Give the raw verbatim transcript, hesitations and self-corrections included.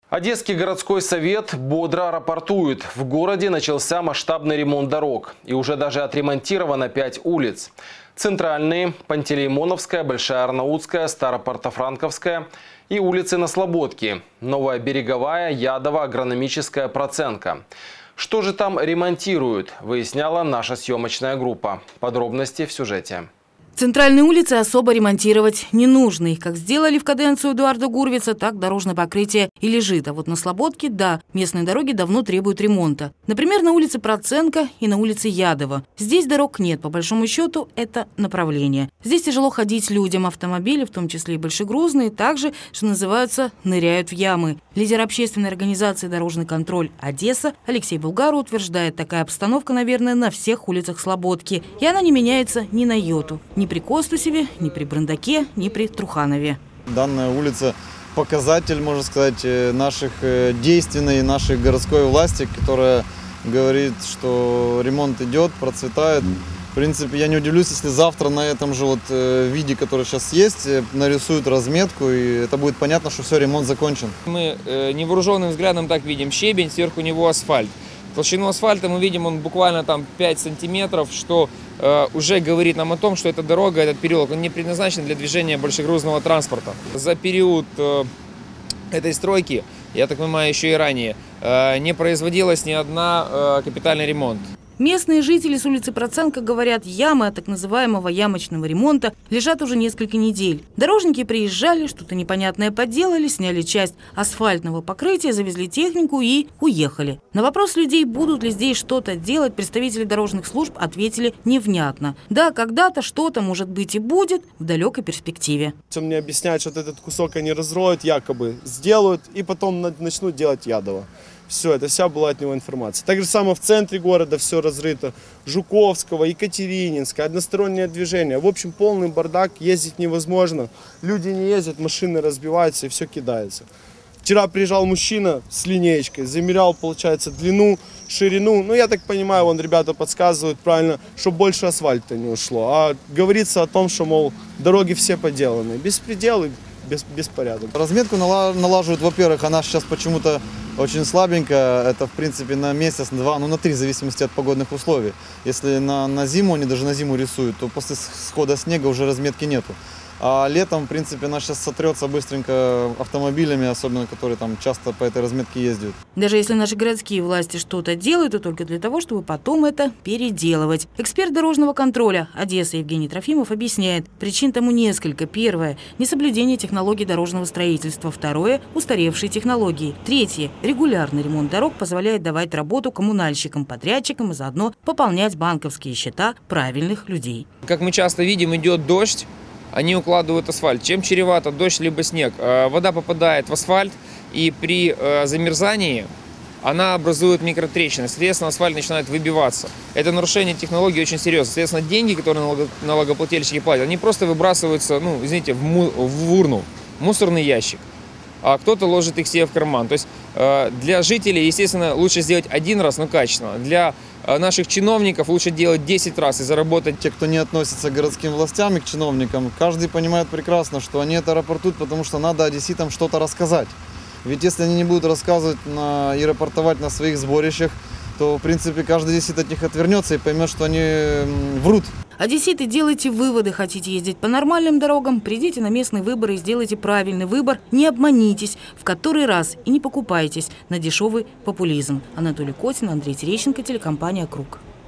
Одесский городской совет бодро рапортует. В городе начался масштабный ремонт дорог. И уже даже отремонтировано пять улиц. Центральные – Пантелеймоновская, Большая Арнаутская, Старопортофранковская и улицы на Слободке. Новая Береговая, Ядова, Агрономическая, Проценко. Что же там ремонтируют, выясняла наша съемочная группа. Подробности в сюжете. Центральные улицы особо ремонтировать не нужно. Их как сделали в каденцию Эдуарда Гурвица, так дорожное покрытие и лежит. А вот на Слободке, да, местные дороги давно требуют ремонта. Например, на улице Проценко и на улице Ядова. Здесь дорог нет, по большому счету, это направление. Здесь тяжело ходить людям. Автомобили, в том числе и большегрузные, также, что называется, ныряют в ямы. Лидер общественной организации «Дорожный контроль» Одесса Алексей Булгару утверждает, такая обстановка, наверное, на всех улицах Слободки. И она не меняется ни на йоту. Ни при Костусеве, ни при Брондаке, ни при Труханове. Данная улица – показатель, можно сказать, наших действий, нашей городской власти, которая говорит, что ремонт идет, процветает. В принципе, я не удивлюсь, если завтра на этом же вот виде, который сейчас есть, нарисуют разметку, и это будет понятно, что все, ремонт закончен. Мы невооруженным взглядом так видим щебень, сверху него асфальт. Толщину асфальта мы видим, он буквально там пять сантиметров, что э, уже говорит нам о том, что эта дорога, этот переулок, он не предназначен для движения большегрузного транспорта. За период э, этой стройки, я так понимаю, еще и ранее, э, не производилась ни одна э, капитальный ремонт. Местные жители с улицы Проценко говорят, ямы от так называемого ямочного ремонта лежат уже несколько недель. Дорожники приезжали, что-то непонятное поделали, сняли часть асфальтного покрытия, завезли технику и уехали. На вопрос людей, будут ли здесь что-то делать, представители дорожных служб ответили невнятно. Да, когда-то что-то, может быть, и будет в далекой перспективе. Он мне объясняет, что этот кусок они разроют, якобы сделают и потом начнут делать Ядово. Все, это вся была от него информация. Так же самое в центре города все разрыто. Жуковского, Екатерининская, одностороннее движение. В общем, полный бардак, ездить невозможно. Люди не ездят, машины разбиваются и все кидается. Вчера приезжал мужчина с линеечкой, замерял, получается, длину, ширину. Ну, я так понимаю, вон ребята подсказывают правильно, чтобы больше асфальта не ушло. А говорится о том, что, мол, дороги все поделаны. Беспределы, без, беспорядок. Разметку налаживают, во-первых, она сейчас почему-то очень слабенькая, это в принципе на месяц, на два, ну на три, в зависимости от погодных условий. Если на, на зиму, они даже на зиму рисуют, то после схода снега уже разметки нету. А летом, в принципе, она сейчас сотрется быстренько автомобилями, особенно которые там часто по этой разметке ездят. Даже если наши городские власти что-то делают, то только для того, чтобы потом это переделывать. Эксперт дорожного контроля Одессы Евгений Трофимов объясняет, причин тому несколько. Первое – несоблюдение технологий дорожного строительства. Второе – устаревшие технологии. Третье – регулярный ремонт дорог позволяет давать работу коммунальщикам, подрядчикам и заодно пополнять банковские счета правильных людей. Как мы часто видим, идет дождь. Они укладывают асфальт. Чем чревато дождь либо снег? Вода попадает в асфальт, и при замерзании она образует микротрещины. Соответственно, асфальт начинает выбиваться. Это нарушение технологии очень серьезно. Соответственно, деньги, которые налогоплательщики платят, они просто выбрасываются, ну, извините, в, му в урну, в мусорный ящик. А кто-то ложит их себе в карман. То есть для жителей, естественно, лучше сделать один раз, но качественно. Для наших чиновников лучше делать десять раз и заработать. Те, кто не относится к городским властям и к чиновникам, каждый понимает прекрасно, что они это рапортуют, потому что надо одесситам что-то рассказать. Ведь если они не будут рассказывать на, и рапортовать на своих сборищах, то, в принципе, каждый одессит от них отвернется и поймет, что они врут. Одесситы, делайте выводы. Хотите ездить по нормальным дорогам? Придите на местные выборы и сделайте правильный выбор. Не обманитесь в который раз и не покупайтесь на дешевый популизм. Анатолий Котин, Андрей Терещенко, телекомпания «Круг».